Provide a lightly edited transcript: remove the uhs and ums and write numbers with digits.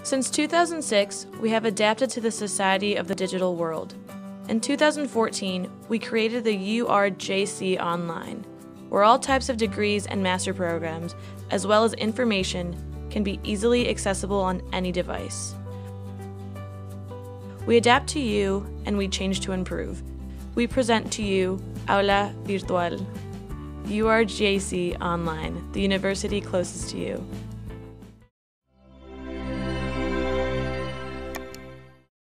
Since 2006, we have adapted to the society of the digital world. In 2014, we created the URJC Online, where all types of degrees and master programs, as well as information, can be easily accessible on any device. We adapt to you and we change to improve. We present to you Aula Virtual, URJC Online, the university closest to you.